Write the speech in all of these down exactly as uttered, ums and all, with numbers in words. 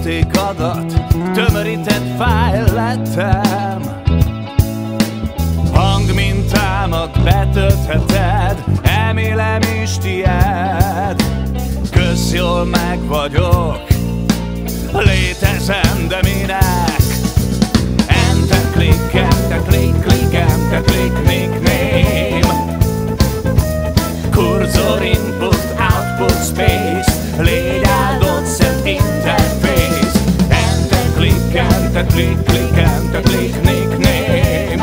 játékadat, tömörített fájl lettem. Hangmintámat betöltheted, emélem is tied. Kösz, jól meg vagyok, létezem, de minek? Enter, click, enter, click, click, enter, click, nickname. Cursor, input, output, space, légy áldott szent interface. Enter, click, enter, click, click, enter, click, nickname.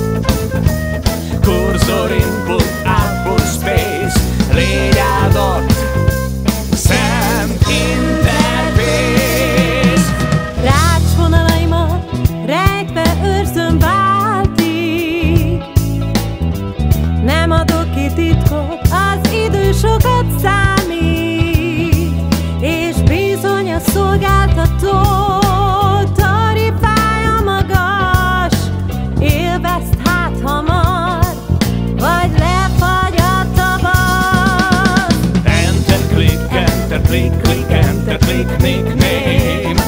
Cursor, input, output, space, légy áldott szent interface. Rácsvonalaimat rejtve őrzöm váltig, nem adok ki titkot, az idő sokat számít, és bizony a szolgáltató tarifája magas. Élvezd hát hamar, vagy lefagy a tavasz. Enter, click, enter, click, click, enter, click, nickname.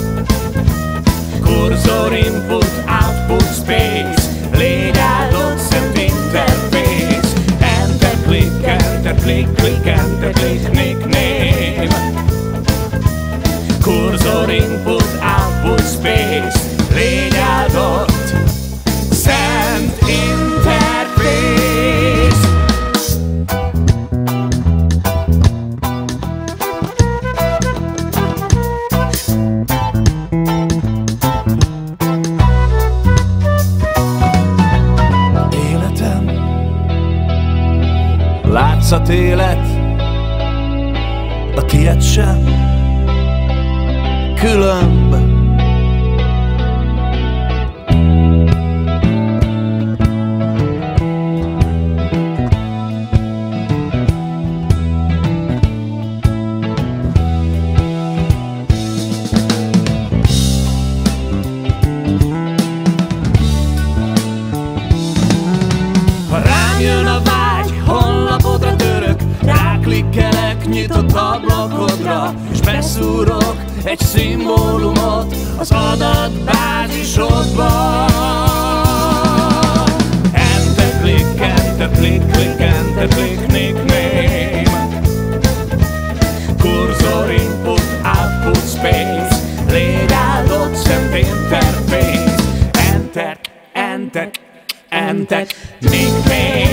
Cursor, input, output, space, légy áldott szent interface. Enter, click, enter, click, click, enter, click, nickname. Cursor, input, output, space, légy áldott szent interface. Életem, látszat élet, a tiéd sem különb. Ha rám jön a vágy, honlapodra török, ráklikkelek nyitott ablakodra, és beszúrok egy szimbólumot az adatbázisodba. Enter, click, enter, click, click, enter, click, nickname. Cursor, input, output, space, légy áldott szent interface. Enter, enter, enter, nickname.